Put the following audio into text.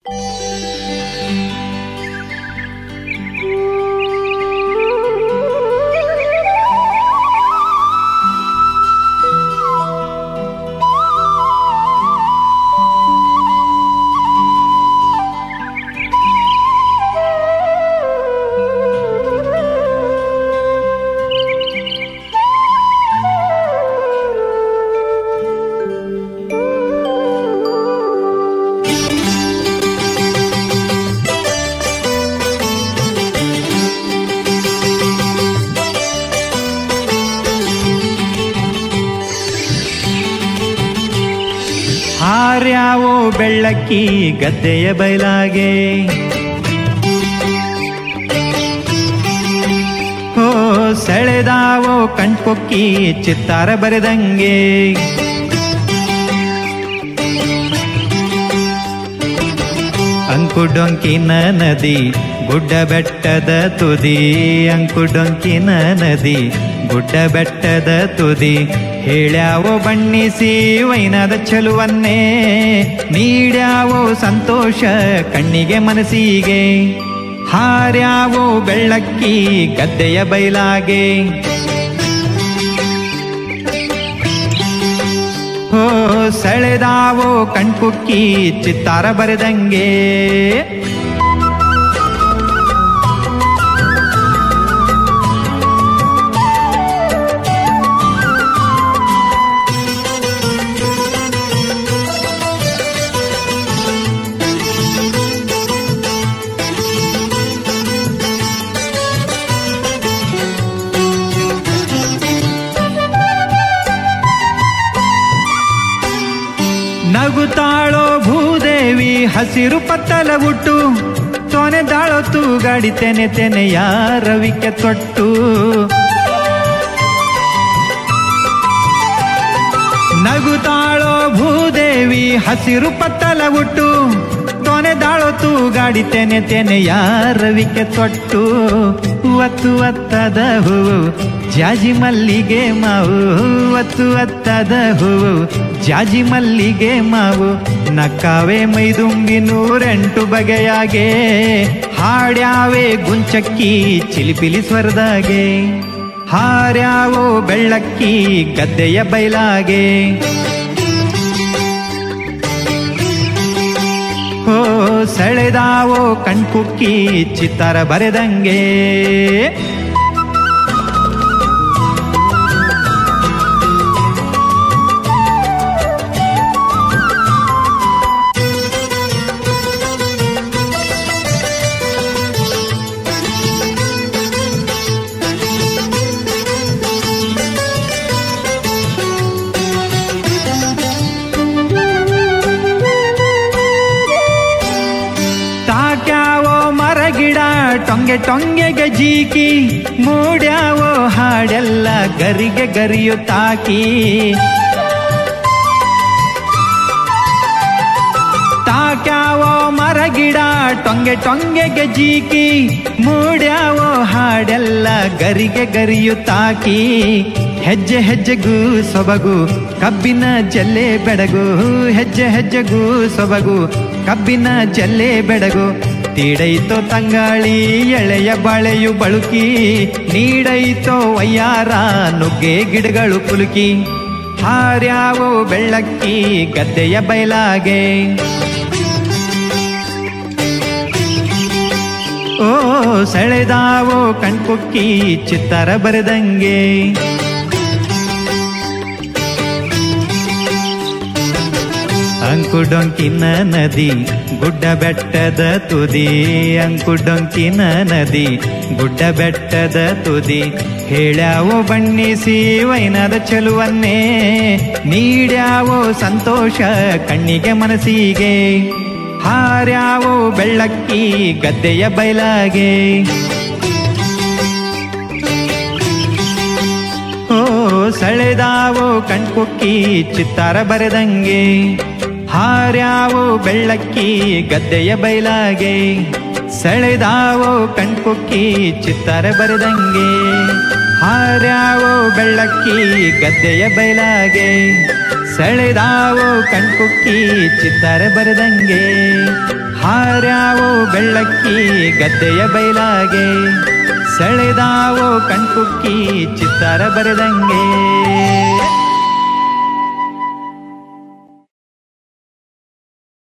ಹಾರ್ಯಾವೋ ಬೆಳ್ಳಕ್ಕಿ ಗದ್ದೆಯ ಬಯಲಾಗೆ, ಹೋ ಸೆಳೆದಾವೋ ಕಣ್ಕೊಕ್ಕಿ ಚಿತ್ತಾರ ಬರೆದಂಗೆ. ಅಂಕುಡೊಂಕಿನ ನದಿ ಗುಡ್ಡ ಬೆಟ್ಟದ ತುದಿ, ಅಂಕುಡೊಂಕಿನ ನದಿ ಗುಡ್ಡ ಬೆಟ್ಟದ ತುದಿ. ಹೇಳ್ಯಾವೋ ಬಣ್ಣಿಸಿ ವೈನದ ಚಲುವನ್ನೇ, ನೀಡ್ಯಾವೋ ಸಂತೋಷ ಕಣ್ಣಿಗೆ ಮನಸ್ಸಿಗೆ. ಹಾರ್ಯಾವೋ ಬೆಳ್ಳಕ್ಕಿ ಗದ್ದೆಯ ಬಯಲಾಗೆ, ಹೋ ಸೆಳೆದಾವೋ ಕಣ್ಕುಕ್ಕಿ ಚಿತ್ತಾರ ಬರೆದಂಗೆ. ನಗುತ್ತಾಳೋ ಭೂದೇವಿ ಹಸಿರು ಪತ್ತಲ ಉಟ್ಟು, ತೊನೆದಾಳೋ ತೂಗಾಡಿ ತೆನೆ ತೆನೆಯ ರವಿಕೆ ತೊಟ್ಟು. ನಗುತ್ತಾಳೋ ಭೂದೇವಿ ಹಸಿರು ಪತ್ತಲ ಉಟ್ಟು, ತೊನೆದಾಳೋ ತೂಗಾಡಿ ತೆನೆ ತೆನೆಯ ರವಿಕೆ ತೊಟ್ಟು. ಒತ್ತು ಒತ್ತದ ಹೂವು ಜಾಜಿ ಮಲ್ಲಿಗೆ ಮಾವು, ಒತ್ತು ಒತ್ತದ ಹೂವು ಜಾಜಿ ಮಲ್ಲಿಗೆ ಮಾವು. ನಕ್ಕಾವೆ ಮೈದುಂಬಿ 108 ಬಗೆಯಾಗೆ, ಹಾಡ್ಯಾವೆ ಗುಂಚಕ್ಕಿ ಚಿಲಿಪಿಲಿ ಸ್ವರದಾಗೆ. ಹಾರ್ಯಾವೋ ಬೆಳ್ಳಕ್ಕಿ ಗದ್ದೆಯ ಬಯಲಾಗೆ, ಹೋ ಸೆಳೆದಾವೋ ಕಣ್ಕುಕ್ಕಿ ಚಿತ್ತಾರ ಬರೆದಂಗೆ. ಮರಗಿಡ ಟೊಂಗೆ ಟೊಂಗೆಗೆ ಜೀಕಿ, ಮೂಡ್ಯಾವೋ ಹಾಡೆಲ್ಲ ಗರಿಗೆ ಗರಿಯುತ್ತಾಕಿ. ತಾಕ್ಯಾವೋ ಮರಗಿಡ ಟೊಂಗೆ ಟೊಂಗೆಗೆ ಜೀಕಿ, ಮೂಡ್ಯಾವೋ ಹಾಡೆಲ್ಲ ಗರಿಗೆ ಗರಿಯುತ್ತಾಕಿ. ಹೆಜ್ಜೆ ಹೆಜ್ಜೆಗೂ ಸೊಬಗು ಕಬ್ಬಿನ ಜಲ್ಲೆ ಬೆಡಗು, ಹೆಜ್ಜೆ ಹೆಜ್ಜೆಗೂ ಸೊಬಗು ಕಬ್ಬಿನ ಜಲ್ಲೆ ಬೆಡಗು. ತೀಡೈತೋ ತಂಗಾಳಿ ಎಳೆಯ ಬಾಳೆಯು ಬಳುಕಿ, ನೀಡೈತೋ ವಯ್ಯಾರ ನುಗ್ಗೆ ಗಿಡಗಳು ಪುಲುಕಿ. ಹಾರ್ಯಾವೋ ಬೆಳ್ಳಕ್ಕಿ ಗದ್ದೆಯ ಬಯಲಾಗೆ, ಓ ಸೆಳೆದಾವೋ ಕಣ್ಕುಕ್ಕಿ ಚಿತ್ತಾರ ಬರೆದಂಗೆ. ಅಂಕುಡೊಂಕಿನ ನದಿ ಗುಡ್ಡ ಬೆಟ್ಟದ ತುದಿ, ಅಂಕುಡೊಂಕಿನ ನದಿ ಗುಡ್ಡ ಬೆಟ್ಟದ ತುದಿ. ಹೇಳ್ಯಾವೋ ಬಣ್ಣಿಸಿ ವೈನದ ಚಲುವನ್ನೇ, ನೀಡ್ಯಾವೋ ಸಂತೋಷ ಕಣ್ಣಿಗೆ ಮನಸ್ಸಿಗೆ. ಹಾರ್ಯಾವೋ ಬೆಳ್ಳಕ್ಕಿ ಗದ್ದೆಯ ಬಯಲಾಗೆ, ಓ ಸೆಳೆದಾವೋ ಕಣ್ಕುಕ್ಕಿ ಚಿತ್ತಾರ ಬರೆದಂಗೆ. ಹಾರ್ಯಾವೋ ಬೆಳ್ಳಕ್ಕಿ ಗದ್ದೆಯ ಬೈಲಾಗೆ, ಸೆಳೆದಾವೋ ಕಣ್ಕುಕ್ಕಿ ಚಿತ್ತಾರ ಬರೆದಂಗೆ. ಹಾರ್ಯಾವೋ ಬೆಳ್ಳಕ್ಕಿ ಗದ್ದೆಯ ಬೈಲಾಗೆ, ಸೆಳೆದಾವೋ ಕಣ್ಕುಕ್ಕಿ ಚಿತ್ತಾರ ಬರೆದಂಗೆ. ಹಾರ್ಯಾವೋ ಬೆಳ್ಳಕ್ಕಿ ಗದ್ದೆಯ ಬೈಲಾಗೆ, ಸೆಳೆದಾವೋ ಕಣ್ಕುಕ್ಕಿ ಚಿತ್ತಾರ ಬರೆದಂಗೆ.